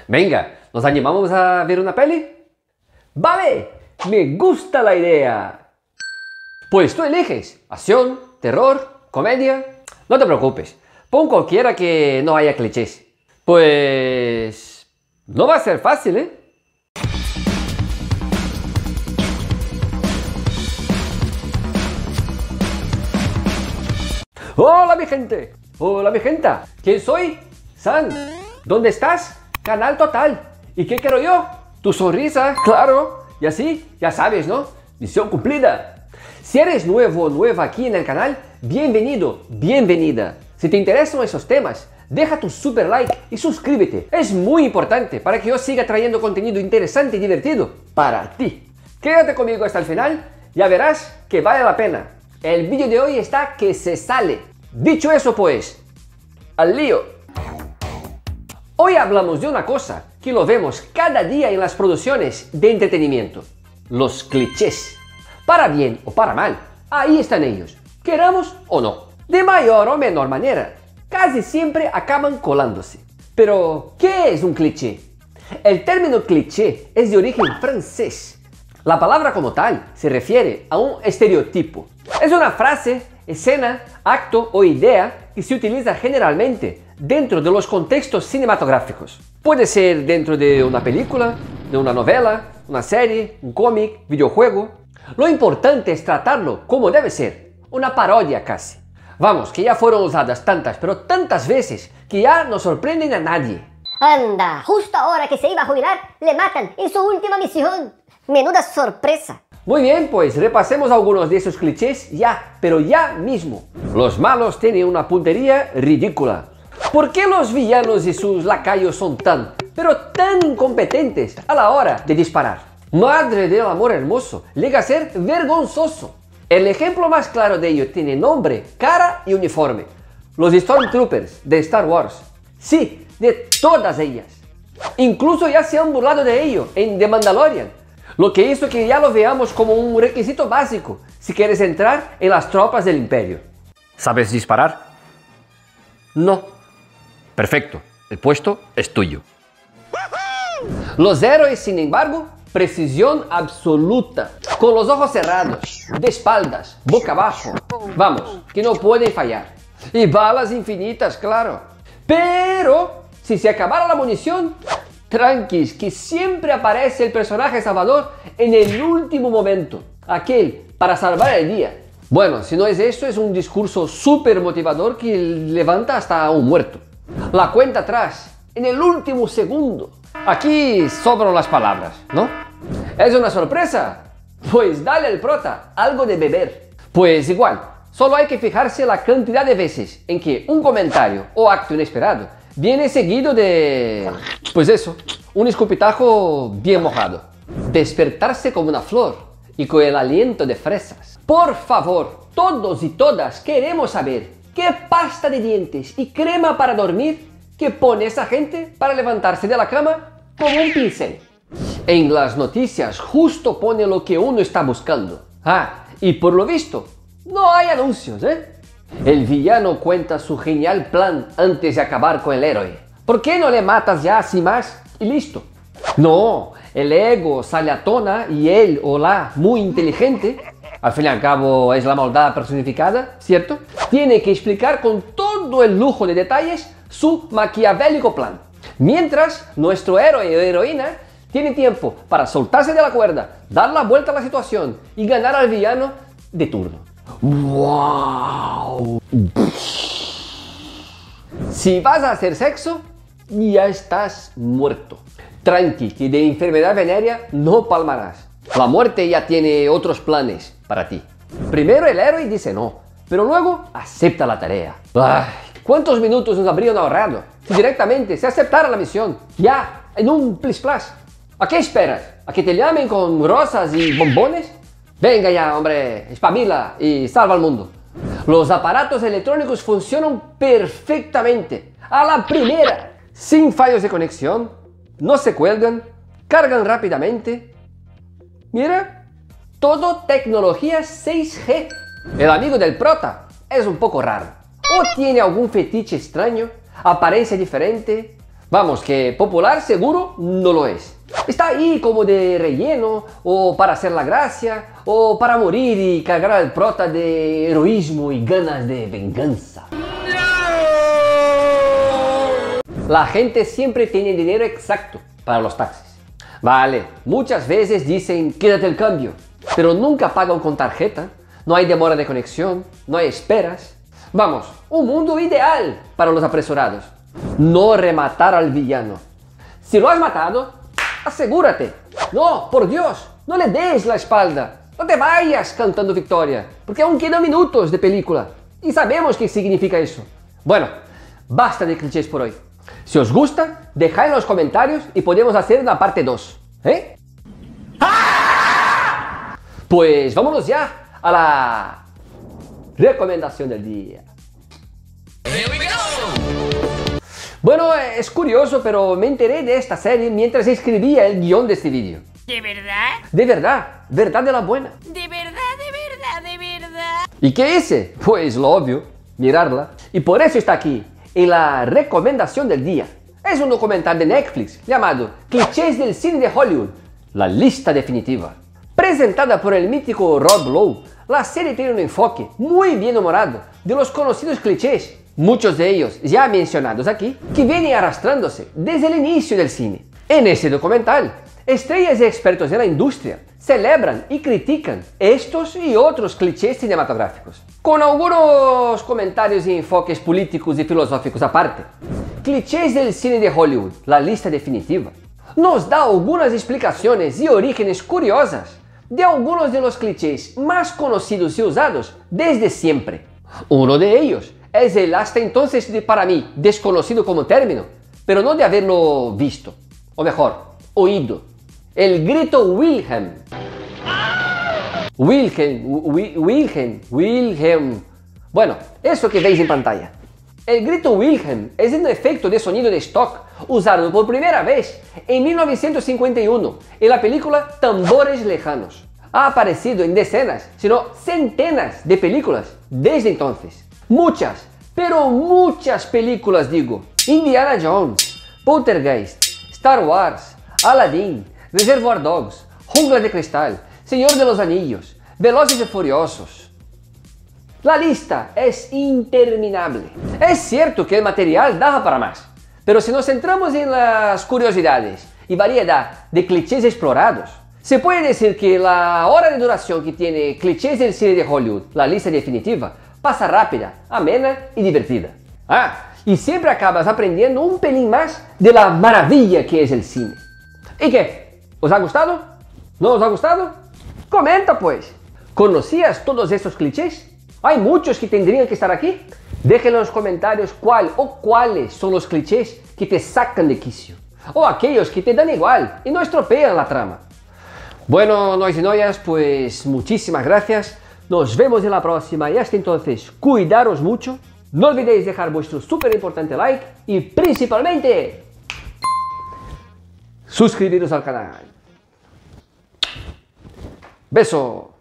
Venga, ¿nos animamos a ver una peli? Vale, me gusta la idea. Pues tú eliges, acción, terror, comedia. No te preocupes, pon cualquiera que no haya clichés. Pues no va a ser fácil, ¿eh? ¡Hola mi gente! ¡Hola mi gente! ¿Quién soy? San. ¿Dónde estás? Canal Total. ¿Y qué quiero yo? Tu sonrisa, claro. Y así, ya sabes, ¿no? Misión cumplida. Si eres nuevo o nueva aquí en el canal, bienvenido, bienvenida. Si te interesan esos temas, deja tu super like y suscríbete. Es muy importante para que yo siga trayendo contenido interesante y divertido para ti. Quédate conmigo hasta el final, ya verás que vale la pena. El vídeo de hoy está que se sale. Dicho eso pues, al lío. Hoy hablamos de una cosa que lo vemos cada día en las producciones de entretenimiento. Los clichés. Para bien o para mal, ahí están ellos, queramos o no. De mayor o menor manera, casi siempre acaban colándose. Pero, ¿qué es un cliché? El término cliché es de origen francés. La palabra como tal se refiere a un estereotipo. Es una frase, escena, acto o idea que se utiliza generalmente dentro de los contextos cinematográficos. Puede ser dentro de una película, de una novela, una serie, un cómic, videojuego. Lo importante es tratarlo como debe ser, una parodia casi. Vamos, que ya fueron usadas tantas, pero tantas veces, que ya no sorprenden a nadie. Anda, justo ahora que se iba a jubilar, le matan en su última misión. Menuda sorpresa. Muy bien, pues repasemos algunos de esos clichés ya, pero ya mismo. Los malos tienen una puntería ridícula. ¿Por qué los villanos y sus lacayos son tan incompetentes a la hora de disparar? Madre del amor hermoso, llega a ser vergonzoso. El ejemplo más claro de ello tiene nombre, cara y uniforme. Los Stormtroopers de Star Wars. Sí, de todas ellas. Incluso ya se han burlado de ello en The Mandalorian. Lo que hizo que ya lo veamos como un requisito básico si quieres entrar en las tropas del Imperio. ¿Sabes disparar? No. Perfecto, el puesto es tuyo. Los héroes, sin embargo, precisión absoluta, con los ojos cerrados, de espaldas, boca abajo. Vamos, que no pueden fallar. Y balas infinitas, claro. Pero, si se acabara la munición, tranquis, que siempre aparece el personaje salvador en el último momento, aquel para salvar el día. Bueno, si no es eso, es un discurso súper motivador que levanta hasta a un muerto. La cuenta atrás, en el último segundo. Aquí sobran las palabras, ¿no? ¿Es una sorpresa? Pues dale al prota algo de beber. Pues igual, solo hay que fijarse la cantidad de veces en que un comentario o acto inesperado viene seguido de... pues eso, un escupitajo bien mojado. Despertarse como una flor y con el aliento de fresas. Por favor, todos y todas queremos saber qué pasta de dientes y crema para dormir que pone esa gente para levantarse de la cama con un pincel. En las noticias justo pone lo que uno está buscando. Ah, y por lo visto, no hay anuncios, ¿eh? El villano cuenta su genial plan antes de acabar con el héroe. ¿Por qué no le matas ya sin más y listo? No, el ego sale a tona y él o la muy inteligente, al fin y al cabo es la maldad personificada, ¿cierto? Tiene que explicar con todo el lujo de detalles su maquiavélico plan. Mientras, nuestro héroe o heroína tiene tiempo para soltarse de la cuerda, dar la vuelta a la situación y ganar al villano de turno. ¡Wow! Si vas a hacer sexo, ya estás muerto. Tranqui, que de enfermedad venérea no palmarás. La muerte ya tiene otros planes para ti. Primero el héroe dice no, pero luego acepta la tarea. ¡Ay! ¿Cuántos minutos nos habrían ahorrado si directamente se aceptara la misión? Ya, en un plis plas. ¿A qué esperas? ¿A que te llamen con rosas y bombones? Venga ya, hombre, espabila y salva al mundo. Los aparatos electrónicos funcionan perfectamente, a la primera, sin fallos de conexión, no se cuelgan, cargan rápidamente. Mira, todo tecnología 6G. El amigo del prota es un poco raro. O tiene algún fetiche extraño, apariencia diferente, Vamos, que popular seguro no lo es. Está ahí como de relleno, o para hacer la gracia, o para morir y cargar al prota de heroísmo y ganas de venganza. La gente siempre tiene dinero exacto para los taxis. Vale, muchas veces dicen quédate el cambio, pero nunca pagan con tarjeta, no hay demora de conexión, no hay esperas. Vamos, un mundo ideal para los apresurados. No rematar al villano. Si lo has matado, asegúrate. No, por Dios, no le des la espalda. No te vayas cantando victoria, porque aún quedan minutos de película. Y sabemos qué significa eso. Bueno, basta de clichés por hoy. Si os gusta, dejad en los comentarios y podemos hacer una parte 2. ¿Eh? Pues vámonos ya a la recomendación del día. Bueno, es curioso, pero me enteré de esta serie mientras escribía el guión de este vídeo. ¿De verdad? De verdad, verdad de la buena. ¿De verdad, de verdad, de verdad? ¿Y qué hice? Pues lo obvio, mirarla. Y por eso está aquí, en la recomendación del día. Es un documental de Netflix llamado Clichés del cine de Hollywood, la lista definitiva. Presentada por el mítico Rob Lowe, la serie tiene un enfoque muy bien humorado de los conocidos clichés, muchos de ellos ya mencionados aquí, que vienen arrastrándose desde el inicio del cine. En ese documental, estrellas y expertos de la industria celebran y critican estos y otros clichés cinematográficos, con algunos comentarios y enfoques políticos y filosóficos aparte. Clichés del cine de Hollywood, la lista definitiva, nos da algunas explicaciones y orígenes curiosas de algunos de los clichés más conocidos y usados desde siempre. Uno de ellos es el hasta entonces para mí desconocido como término, pero no de haberlo visto, o mejor, oído. El grito Wilhelm. Wilhelm. Bueno, eso que veis en pantalla. El grito Wilhelm es un efecto de sonido de stock usado por primera vez en 1951 en la película Tambores Lejanos. Ha aparecido en decenas, sino centenas de películas desde entonces. Muchas, pero muchas películas digo. Indiana Jones, Poltergeist, Star Wars, Aladdin, Reservoir Dogs, Jungla de Cristal, Señor de los Anillos, Velozes y Furiosos. La lista es interminable. Es cierto que el material da para más, pero si nos centramos en las curiosidades y variedad de clichés explorados, se puede decir que la hora de duración que tiene Clichés del cine de Hollywood, la lista definitiva, pasa rápida, amena y divertida. Y siempre acabas aprendiendo un pelín más de la maravilla que es el cine. ¿Y qué? ¿Os ha gustado? ¿No os ha gustado? Comenta pues. ¿Conocías todos estos clichés? ¿Hay muchos que tendrían que estar aquí? Déjenlo en los comentarios cuál o cuáles son los clichés que te sacan de quicio. O aquellos que te dan igual y no estropean la trama. Bueno, nois y noias, pues muchísimas gracias. Nos vemos en la próxima y hasta entonces, cuidaros mucho. No olvidéis dejar vuestro súper importante like y principalmente suscribiros al canal. Beso.